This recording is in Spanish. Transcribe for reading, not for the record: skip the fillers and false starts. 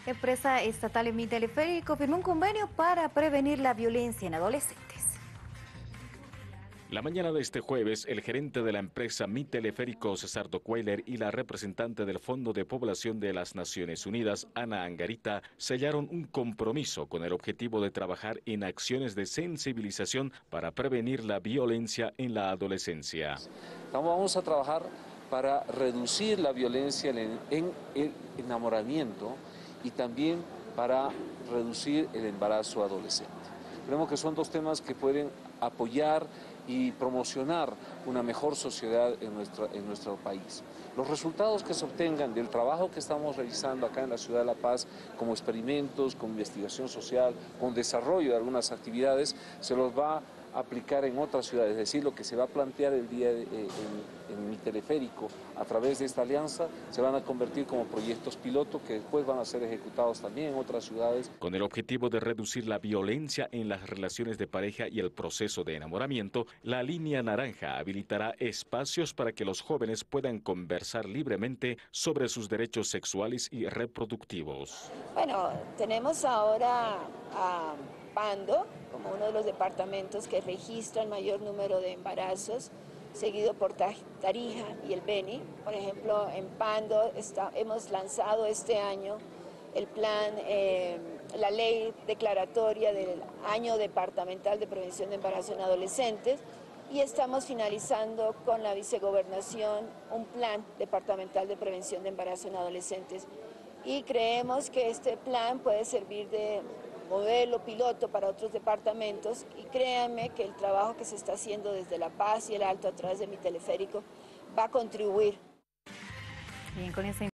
Empresa estatal Mi Teleférico firmó un convenio para prevenir la violencia en adolescentes. La mañana de este jueves, el gerente de la empresa Mi Teleférico, César Dockweiler, y la representante del Fondo de Población de las Naciones Unidas, Ana Angarita, sellaron un compromiso con el objetivo de trabajar en acciones de sensibilización para prevenir la violencia en la adolescencia. Vamos a trabajar para reducir la violencia en el enamoramiento y también para reducir el embarazo adolescente. Creemos que son dos temas que pueden apoyar y promocionar una mejor sociedad en nuestro país. Los resultados que se obtengan del trabajo que estamos realizando acá en la ciudad de La Paz, como experimentos, con investigación social, con desarrollo de algunas actividades, se los va a aplicar en otras ciudades. Es decir, lo que se va a plantear el día en Mi Teleférico a través de esta alianza se van a convertir como proyectos piloto que después van a ser ejecutados también en otras ciudades. Con el objetivo de reducir la violencia en las relaciones de pareja y el proceso de enamoramiento, la Línea Naranja habilitará espacios para que los jóvenes puedan conversar libremente sobre sus derechos sexuales y reproductivos. Bueno, tenemos ahora a Pando como uno de los departamentos que registra el mayor número de embarazos, seguido por Tarija y el Beni. Por ejemplo, en Pando hemos lanzado este año el plan, la ley declaratoria del Año Departamental de Prevención de Embarazo en Adolescentes, y estamos finalizando con la vicegobernación un plan departamental de prevención de embarazo en adolescentes. Y creemos que este plan puede servir de modelo piloto para otros departamentos, y créanme que el trabajo que se está haciendo desde La Paz y el Alto a través de Mi Teleférico va a contribuir. Bien, con esa